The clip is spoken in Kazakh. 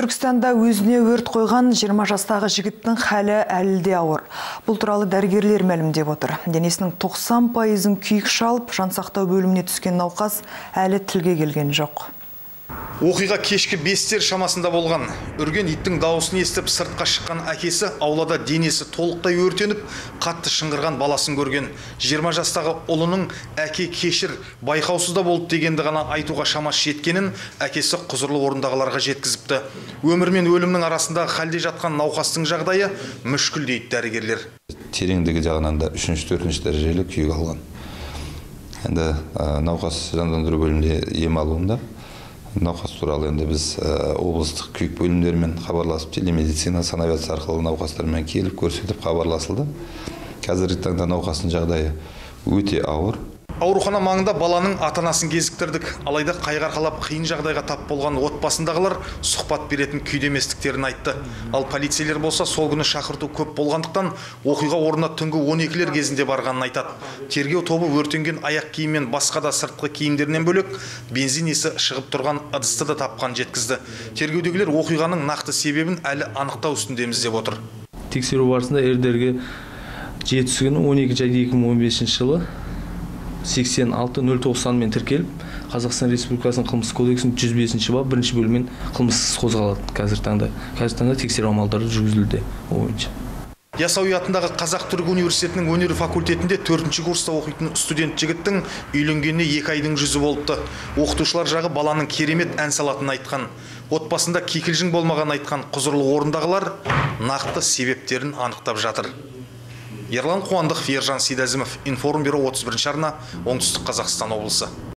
Түркістанда өзіне өрт қойған 20 жастағы жігіттің хәлі әлі де ауыр. Бұл туралы дәрігерлер мәлімдеп отыр. Денесінің 90%-ын күйік шалып, жансақтау бөліміне түскен науқас әлі тілге келген жоқ. Оқиға кешкі 5-тер шамасында болған. Үрген иттің дауысын естіп сыртқа шыққан әкесі аулада денесі толықтай өртеніп, қатты шыңғырған баласын көрген. 20 жастағы ұлының әке кешір байқаусызда болды дегенді ғана айтуға шамасы жеткенін әкесі құзырлы орындағыларға жеткізіпті. Өмір мен өлімнің арасындағы халде жатқан науқастың жағдайы мүшкіл дейді дәрігерлер. Тереңдігі жағынан да 3-4 дәрежелі күйік алған. Енді науқас жандандыру бөлімінде ем алуында. Науқас туралы енді біз облыстық күйік бөлімдерімен хабарласып, телемедицина санавиация арқылы науқастармен келіп көрсетіп хабарласылды. Қазіргі таңда науқастың жағдайы өте ауыр. Аурухана маңында баланың ата-анасын кезіктірдік. Алайда қайғырғалап қиын жағдайға тап болған отбасындағылар сұхбат беретін күйдеместіктерін айтты. Ал полицейлер болса сол күні шақырту көп болғандықтан оқиға орнына түнгі 12-лер кезінде барғанын айтады. Тергеу тобы өртенген аяқ киім мен басқа да сыртқы киімдерінен бөлек бензин иісі шығып тұрған ыдысты да тапқан жеткізді. Тергеудегілер оқиғаның нақты себебін әлі анықтау үстіндеміз деп отыр. Тексеру барысында ерлерге жетісі күні 12 жайды 2015 жылы 86-090 мен тіркеліп, Қазақстан Республикасының қылмыстық кодексінің 105 бап 1 бөліммен қылмыс қозғалады. Қазіргі таңда тексеру амалдары жүргізілуде бойынша. Ясауи атындағы Қазақ-Түрік университетінің өнер факультетінде 4-ші курста оқитын студент жігіттің үйленгеніне 2 айдың жүзі болыпты. Оқытушылар жағы баланың керемет ән салатынын айтқан. Отбасында кикілжің болмаған айтқан құзырлы орындағылар нақты себептерін анықтап жатыр. Ерлан Қуандықов, Ержан Сейдазімов, Информбюро 31 арна, Оңтүстік Қазақстан облысы.